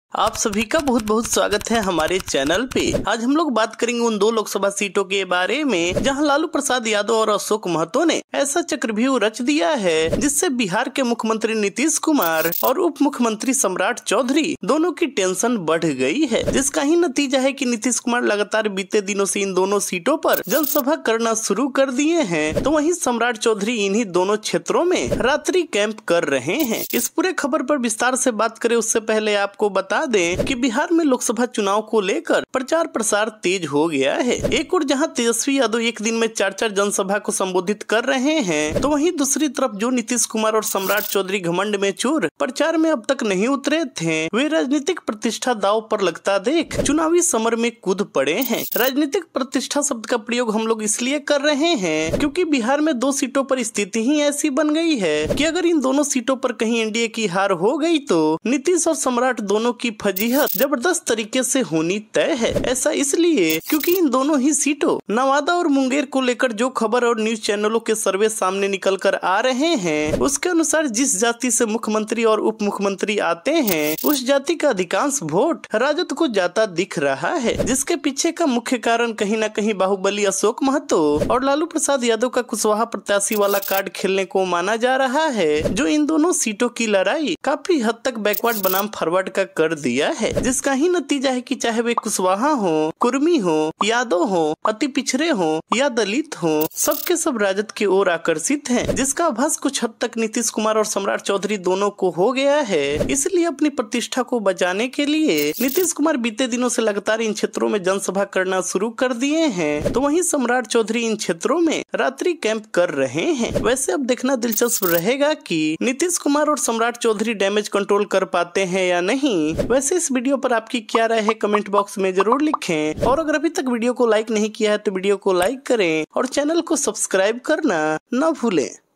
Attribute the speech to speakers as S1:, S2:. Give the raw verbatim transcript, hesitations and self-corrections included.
S1: आप सभी का बहुत बहुत स्वागत है हमारे चैनल पे। आज हम लोग बात करेंगे उन दो लोकसभा सीटों के बारे में जहां लालू प्रसाद यादव और अशोक महतो ने ऐसा चक्रव्यूह रच दिया है जिससे बिहार के मुख्यमंत्री नीतीश कुमार और उप मुख्यमंत्री सम्राट चौधरी दोनों की टेंशन बढ़ गई है, जिसका ही नतीजा है कि नीतीश कुमार लगातार बीते दिनों से इन दोनों सीटों पर जनसभा करना शुरू कर दिए हैं, तो वहीं सम्राट चौधरी इन्हीं दोनों क्षेत्रों में रात्रि कैंप कर रहे हैं। इस पूरे खबर पर विस्तार से बात करें उससे पहले आपको बता दें कि बिहार में लोकसभा चुनाव को लेकर प्रचार प्रसार तेज हो गया है। एक और जहां तेजस्वी यादव एक दिन में चार चार जनसभा को संबोधित कर रहे हैं, तो वहीं दूसरी तरफ जो नीतीश कुमार और सम्राट चौधरी घमंड में चूर प्रचार में अब तक नहीं उतरे थे, वे राजनीतिक प्रतिष्ठा दांव पर लगता देख चुनावी समर में कूद पड़े हैं। राजनीतिक प्रतिष्ठा शब्द का प्रयोग हम लोग इसलिए कर रहे हैं क्योंकि बिहार में दो सीटों पर स्थिति ही ऐसी बन गई है कि अगर इन दोनों सीटों पर कहीं एनडीए की हार हो गई तो नीतीश और सम्राट दोनों की फजीहत जबरदस्त तरीके से होनी तय है। ऐसा इसलिए क्योंकि इन दोनों ही सीटों नवादा और मुंगेर को लेकर जो खबर और न्यूज चैनलों के सर्वे सामने निकल कर आ रहे हैं, उसके अनुसार जिस जाति से मुख्यमंत्री और उप मुख्यमंत्री आते हैं उस जाति का अधिकांश वोट राजद को जाता दिख रहा है, जिसके पीछे का मुख्य कारण कहीं न कहीं बाहुबली अशोक महतो और लालू प्रसाद यादव का कुशवाहा प्रत्याशी वाला कार्ड खेलने को माना जा रहा है, जो इन दोनों सीटों की लड़ाई काफी हद तक बैकवर्ड बनाम फॉरवर्ड का कर दिया है, जिसका ही नतीजा है कि चाहे वे कुशवाहा हो, कुर्मी हो, यादव हो, अति पिछड़े हो या दलित हो, सबके सब राजद की ओर आकर्षित हैं, जिसका आभास कुछ हद तक नीतीश कुमार और सम्राट चौधरी दोनों को हो गया है। इसलिए अपनी प्रतिष्ठा को बचाने के लिए नीतीश कुमार बीते दिनों से लगातार इन क्षेत्रों में जनसभा करना शुरू कर दिए हैं, तो वहीं सम्राट चौधरी इन क्षेत्रों में रात्रि कैंप कर रहे हैं। वैसे अब देखना दिलचस्प रहेगा कि नीतीश कुमार और सम्राट चौधरी डैमेज कंट्रोल कर पाते हैं या नहीं। वैसे इस वीडियो पर आपकी क्या राय है कमेंट बॉक्स में जरूर लिखें, और अगर अभी तक वीडियो को लाइक नहीं किया है तो वीडियो को लाइक करें और चैनल को सब्सक्राइब करना न भूलें।